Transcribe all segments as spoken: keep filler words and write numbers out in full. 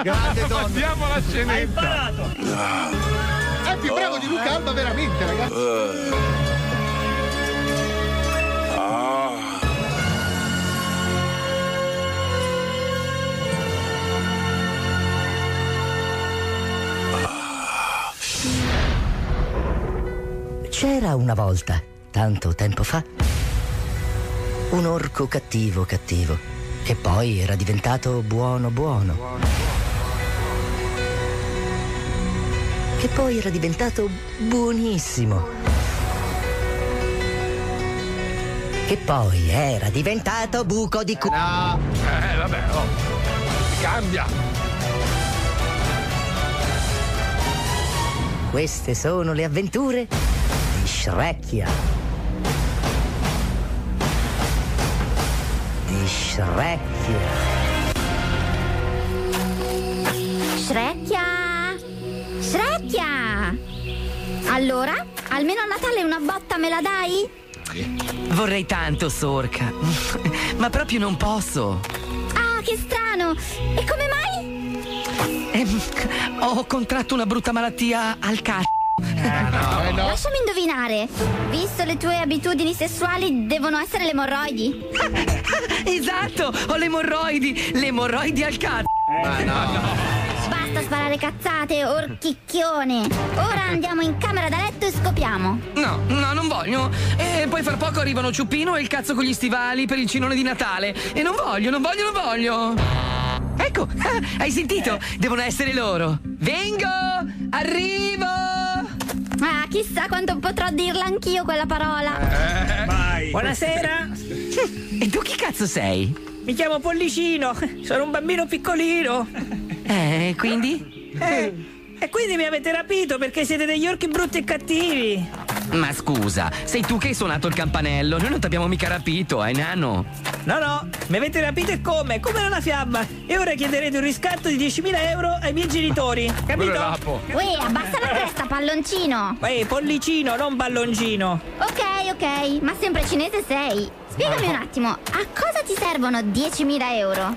Grande Don. Passiamo alla scenetta. Hai imparato. È più bravo di Luca Alba veramente, ragazzi. C'era una volta, tanto tempo fa, un orco cattivo cattivo, che poi era diventato buono buono, che poi era diventato buonissimo, che poi era diventato buco di cu... No, eh vabbè, oh. Cambia. Queste sono le avventure di Shrekkia. Di Shrekkia. Shrekkia! Shrekkia! Allora, almeno a Natale una botta me la dai? Vorrei tanto, Sorca, ma proprio non posso. Ah, che strano! E come mai? Eh, ho contratto una brutta malattia al cazzo. Eh, no, eh, no. Lasciami indovinare. Visto le tue abitudini sessuali, devono essere le emorroidi. Esatto, ho le emorroidi. Le emorroidi al cazzo. Ma no, no. Basta sparare cazzate, orchicchione. Ora andiamo in camera da letto e scopiamo. No, no, non voglio. E poi fra poco arrivano Ciuppino e il cazzo con gli stivali per il cinone di Natale. E non voglio, non voglio, non voglio. Ecco, hai sentito? Devono essere loro. Vengo! Arrivo! Ah, chissà quanto potrò dirla anch'io quella parola. Eh, Vai. Buonasera. E tu chi cazzo sei? Mi chiamo Pollicino. Sono un bambino piccolino. Eh, quindi? Eh, e quindi mi avete rapito perché siete degli orchi brutti e cattivi. Ma scusa, sei tu che hai suonato il campanello. Noi non ti abbiamo mica rapito, eh, nano. No, no, mi avete rapito e come? Come una fiamma. E ora chiederete un riscatto di diecimila euro ai miei genitori. quello è Capito? Lapo. Uè, abbassa la testa, palloncino. Ehi, Pollicino, non balloncino. Ok, ok, ma sempre cinese sei. Spiegami un attimo, a cosa ti servono diecimila euro?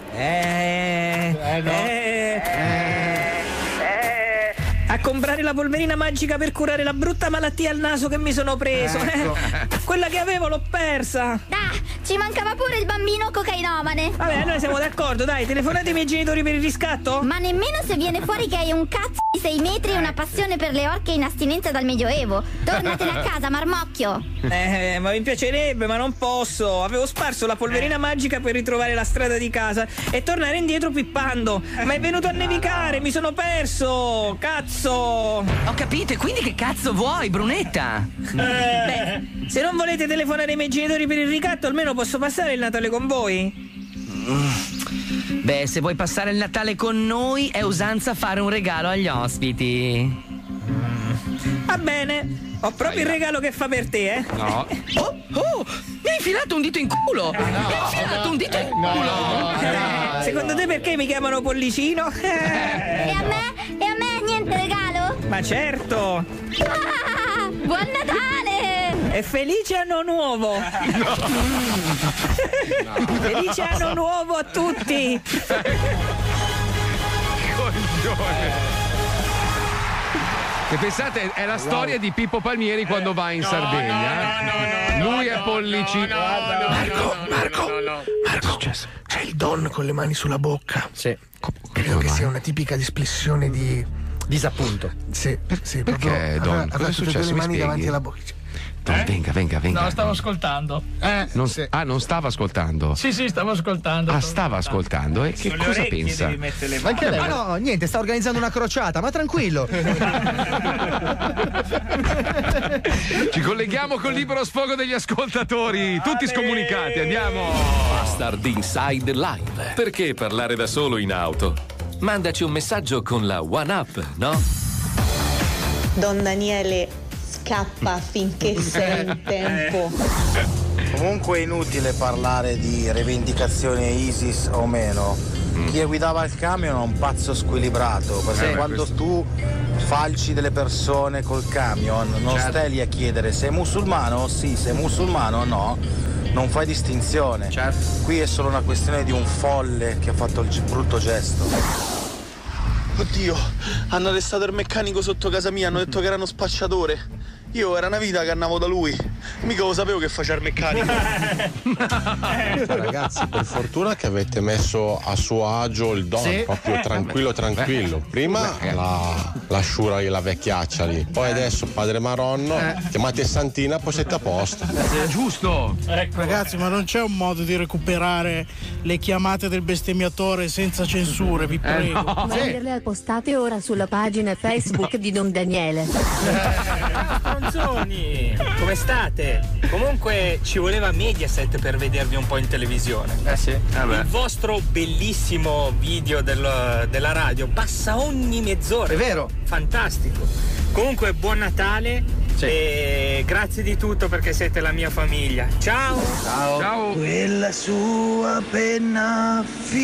Eh, Eh, no. eh, eh, eh, a comprare la polverina magica per curare la brutta malattia al naso che mi sono preso. Ecco. eh. Quella che avevo l'ho persa. Ah, ci mancava pure il bambino cocainomane. Vabbè, noi siamo d'accordo, dai, telefonate ai miei genitori per il riscatto? Ma nemmeno se viene fuori che hai un cazzo di sei metri e una passione per le orche in astinenza dal Medioevo. Tornatene a casa, marmocchio. Eh, ma mi piacerebbe, ma non posso. Avevo sparso la polverina magica per ritrovare la strada di casa e tornare indietro pippando. Ma è venuto a nevicare, mi sono perso. Cazzo. Ho capito, e quindi che cazzo vuoi, Brunetta? Beh, se non volete telefonare ai miei genitori per il ricatto, almeno posso passare il Natale con voi. Beh, se vuoi passare il Natale con noi, è usanza fare un regalo agli ospiti. Va bene, ho proprio il regalo che fa per te, eh. No. Oh, oh, mi hai infilato un dito in culo! mi hai infilato un dito in culo! No, Eh, secondo te perché mi chiamano Pollicino? E a me? E a me niente regalo? Ma certo! Ah, buon Natale! E felice anno nuovo! Felice anno nuovo a tutti! Coglione. Che pensate, è la storia di Pippo Palmieri quando va in Sardegna. eh? Lui è Pollicino. Marco, Marco, Marco, c'è il Don con le mani sulla bocca. Sì. Credo che sia una tipica displessione di... Disappunto. Sì, sì, Perché, proprio... Don? aveva- Cosa è aveva tutte e due successo? le Mi mani spieghi? davanti alla bocca. Don, venga, venga, venga. No, stavo ascoltando. Eh, Non- sì. Ah, non stava ascoltando. Sì, sì, stavo ascoltando. Ah, stava ascoltando. E che cosa pensa? Ma anche lei? Ma no, niente, sta organizzando una crociata, ma tranquillo. Ci colleghiamo col libero sfogo degli ascoltatori. Tutti scomunicati, andiamo. Bastard Inside Live. Perché parlare da solo in auto? Mandaci un messaggio con la One Up, no? Don Daniele scappa finché sei in tempo. Comunque è inutile parlare di rivendicazione ISIS o meno. Chi guidava il camion è un pazzo squilibrato, perché Sì, quando questo. tu falci delle persone col camion non Certo. stai lì a chiedere sei musulmano? Sì, sei musulmano? No. Non fai distinzione. Certo. Qui è solo una questione di un folle che ha fatto il g- brutto gesto. Oddio, hanno arrestato il meccanico sotto casa mia, hanno detto che era uno spacciatore. Io era una vita che andavo da lui, mica lo sapevo che faceva il meccanico. Ragazzi, per fortuna che avete messo a suo agio il Don, Sì. proprio tranquillo tranquillo. Prima la, la sciura la vecchiaccia lì, poi adesso padre Maronno, chiamate Santina, poi siete a posto. Giusto. Ragazzi, ma non c'è un modo di recuperare le chiamate del bestemmiatore senza censure, vi prego. Manderle al postate ora sulla pagina Facebook di Don Daniele. Stronzoni, come state? Comunque ci voleva Mediaset per vedervi un po' in televisione. Eh sì. Il vostro bellissimo video del- della radio passa ogni mezz'ora. È vero. Fantastico. Comunque buon Natale e grazie di tutto perché siete la mia famiglia. Ciao. Ciao. Ciao. Quella sua penna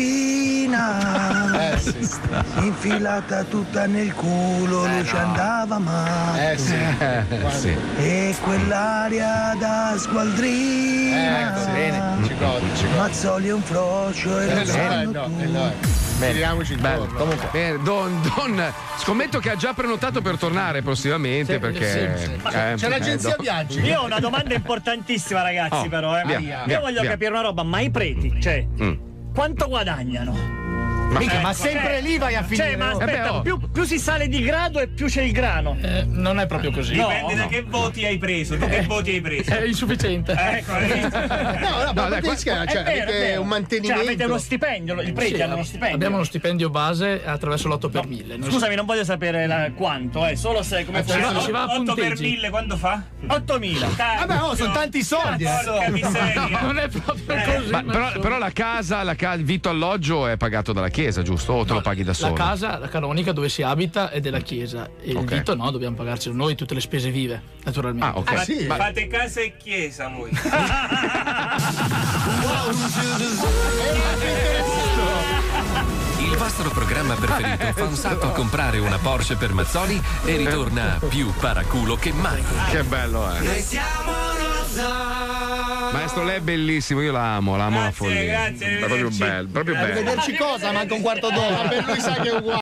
fina, Eh sì. infilata tutta nel culo, lui ci andava male. Eh sì. Sì. E quell'aria da sgualdrina, Eh, bene, ci godi, ci godi. Mazzoli è un frocio e lo Eh, sanno no, tutti. eh, no. Tiriamoci Bello. intorno. Comunque. Bene, Don, Don, scommetto che ha già prenotato per tornare prossimamente Sì, perché. sì, sì. eh, C'è l'agenzia eh, Don- viaggi. Io ho una domanda importantissima, ragazzi, Oh, però. Eh. via, Io via, voglio via. capire una roba, ma i preti, cioè, Mm. quanto guadagnano? Ma, Mica, ma Ecco, sempre eh. lì vai a finire. Cioè, ma no? aspetta, Eh beh, oh. più, più si sale di grado e più c'è il grano. Eh, non è proprio così. No, Dipende da no. che voti hai preso. Tu che voti hai preso? È insufficiente. Ecco, hai visto? No, no, ma dai, perché scherzo, cioè, È vero, è avete vero. un mantenimento. Cioè, avete uno stipendio, i preti Sì, hanno uno stipendio. Abbiamo uno stipendio base attraverso l'otto per mille. Noi- Scusami, non voglio sapere la- quanto, eh, solo se come Eh, funziona. si va- si va a otto per punteggi. mille quanto fa? ottomila. Vabbè, oh, sono tanti soldi. eh. Porca miseria. Non è proprio Eh, così. ma ma però, insomma. però la casa, la ca- il vitto alloggio è pagato dalla chiesa, giusto? O te lo paghi da solo? La casa, la canonica dove si abita è della chiesa e il Ok. vitto no, dobbiamo pagarcelo noi tutte le spese vive, naturalmente. Ah, ok. Ma sì? Ma- fate casa e chiesa voi. Il vostro programma preferito fa un salto a comprare una Porsche per Mazzoli e ritorna più paraculo che mai. Che bello è. Maestro, lei è bellissimo, io la amo, la amo la Grazie, follia. grazie, È proprio arrivederci. bello, proprio bello. Arrivederci cosa? Manca un quarto d'ora. Per lui sa che è uguale.